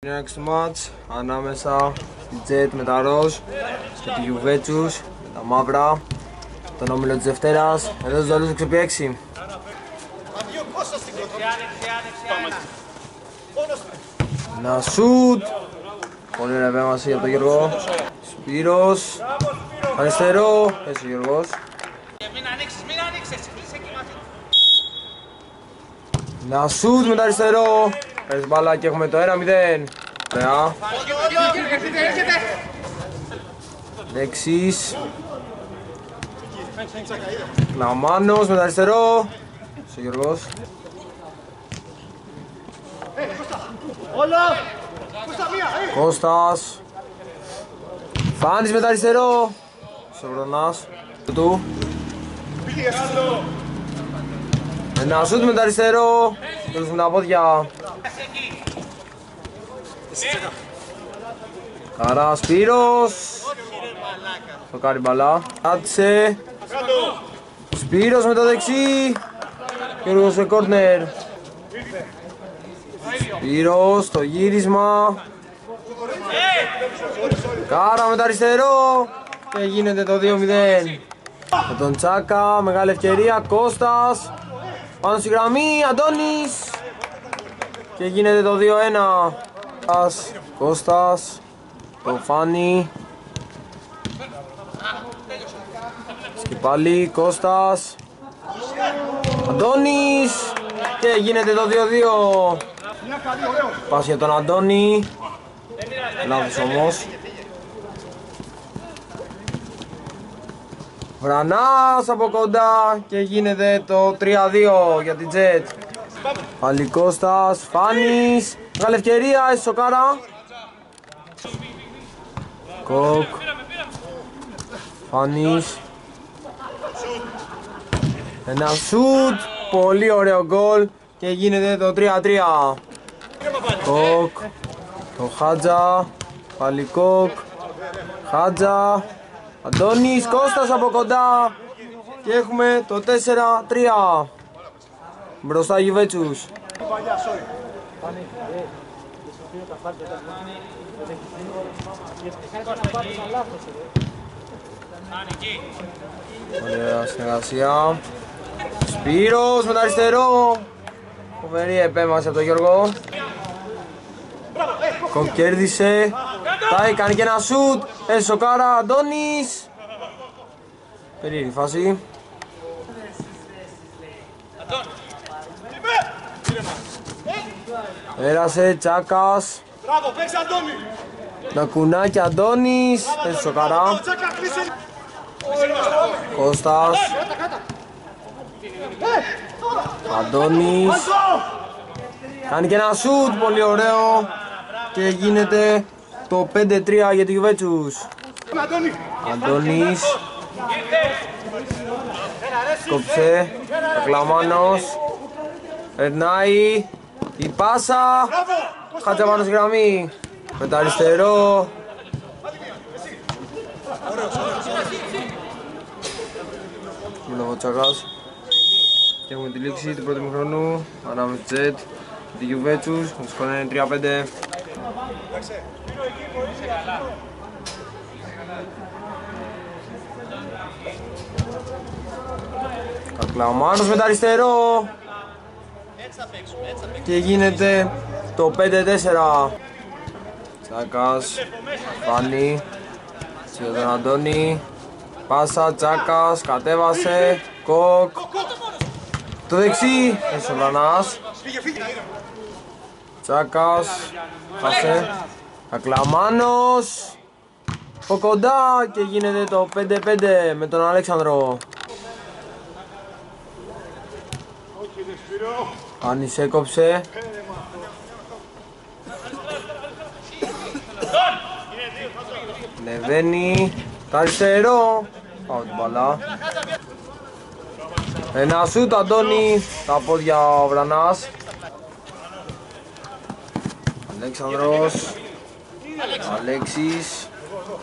Είναι ένα μάτς ανάμεσα στη Τζετ με τα ροζ και τη Γιουβέτσους με τα μαύρα, τον όμιλο της Δευτέρας, εδώ στους Ζαλούς 6x6. Ένα σουτ, πολύ ωραία επέμβαση από τον Γιώργο. Σπύρος, αριστερό, έτσι ο Γιώργος. Ένα σουτ με το αριστερό, παίρνεις μπάλα και έχουμε το 1-0. Ωραία. Δεξής. Λαμάνος με το αριστερό. Ο Γιώργος. Κώστας. Φάνης με το αριστερό. Σοβρονάς. Του. Ένα σούτ με το αριστερό. Τέλος με τα πόδια. Καρά Σπύρος. Το κάνει μπαλά. Κάτσε. Σπύρος με το δεξί. Γιώργος σε κόρνερ. Σπύρος το γύρισμα. Κάρα με το αριστερό. Και γίνεται το 2-0. Με τον Τσάκα, μεγάλη ευκαιρία. Κώστας. Πάνω στη γραμμή, Αντώνης. Και γίνεται το 2-1. Κώστας. Το Φάνη. Και πάλι Κώστας. Αντώνης. Και γίνεται το 2-2. Πας για τον Αντώνη. Λάθος όμως. Βρανάς από κοντά και γίνεται το 3-2 για την Τζετ. Πάλι Κώστας, Φάνης. Μεγάλη ευκαιρία, Σοκάρα. Κοκ. Φάνης. Ένα σουτ. Πολύ ωραίο γκολ και γίνεται το 3-3. Κοκ. Το Χάτζα. Πάλι Κοκ. Χάτζα. Αντώνης, Κώστας από κοντά και έχουμε το 4-3. Μπροστά Γιουβέτσους. Ωραία συνεργασία. Σπύρος με το αριστερό. Φοβερή επέμβαση από τον Γιώργο. Κοκκέρδισε. Τάι κάνει και ένα σουτ. Σοκάρα, Αντώνης. Περίεργη φάση. Πέρασε, Τσάκας. Να κουνάκι Αντώνης. Σοκάρα. Κώστας. Αντώνης. Κάνει και ένα σουτ, πολύ ωραίο. Και γίνεται το 5-3 για τη Γιουβέτσους. Αντώνης. Κόψε. Ακλαμάνος. Περνάει. Η πάσα. Χάτσα πάνω στη γραμμή. Με το αριστερό. Μιλώ Τσακάς. Και έχουμε τη λήξη του πρώτου μηχρόνου. Ανάμεσα στη Τζετ. Τη Γιουβέτσους. Το σκορ είναι 3-5. Κακλαμάνος με το αριστερό. Και γίνεται το 5-4. Τσάκας. Φάνη. Σε τον Αντώνη. Πάσα, Τσάκας, κατέβασε. Κοκ. Το δεξί. Εσωβρανάς. Τσάκας. Χάσε. Ακλαμάνος. Από κοντά και γίνεται το 5-5 με τον Αλέξανδρο. Άνης έκοψε. Λεβαίνει. Το αριστερό. Πάω την μπαλά. Ένα σούτ Αντώνη. Τα πόδια ο Βρανάς. Αλέξανδρος. Αλέξης.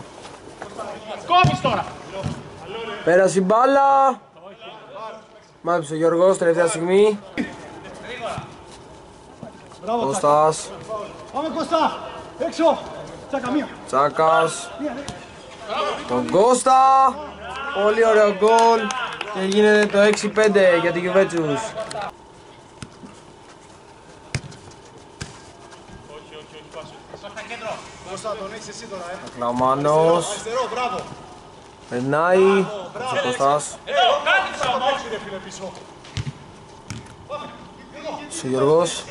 Πέρασε η μπάλα. Μάζεψε ο Γιώργος τελευταία στιγμή. Κώστας. Πάμε Κώστα! Έξω! Τσάκα μία! Τσάκας. Τον Κώστα. Πολύ ωραίο γκολ. Και γίνεται το 6-5 για τη Γιουβέντσους. Κώστα, τον έχεις εσύ τώρα, Κλαμάνος. Αριστερό, μπράβο! Περνάει. Ο Κώστας. Ρε φίλε πίσω. Ο Γιώργος.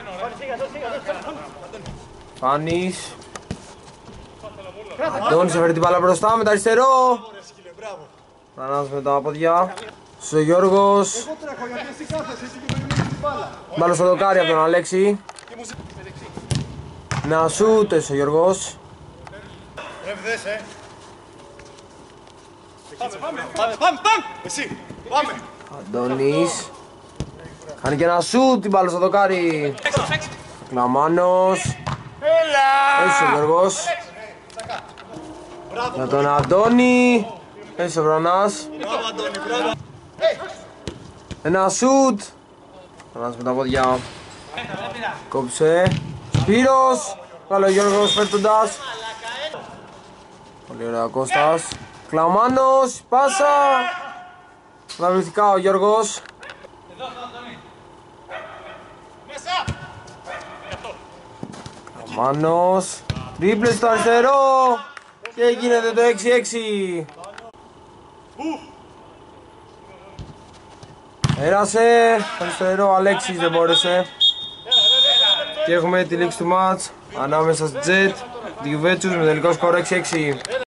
Φάνης. Αντώνης έφερε την μπάλα μπροστά με το αριστερό. Ρε σκύλε, μπράβο. Φρανάς με τα πόδια. Ο Γιώργος. Εγώ τρέχω γιατί εσύ κάθεσαι, εσύ και περιμένεις την μπάλα. Μπάλα στο δοκάρι από τον Αλέξη. Να σούτ ο Γιώργος. Ρε βδες, Πάμε! Εσύ, πάμε! Αντώνης. Κάνει και ένα σούτ την μπάλα στο δοκάρι. Κλαμάνος. Έτσι ο Γιώργος. Για τον Αντώνη. Έτσι ο Βρανάς. Μπράβο Αντώνη, μπράβο! Ένα σούτ. Βρανάς με τα πόδια. Κόψε. Σπύρος. Καλό ο Γιώργος φέρτοντας. Πολύ ωραία ο Κώστας. Κλαμάνος. Πάσα. Αναβλητικά ο Γιώργος. Κλαμάνος. Τρίπλε στο αριστερό. Και γίνεται το 6-6. Πέρασε. Αριστερό, Αλέξης δεν μπόρεσε. Και έχουμε τη λήξη του μάτς ανάμεσα στη Τζετ, τη Γιουβέντσους με τελικό σκορ 6-6.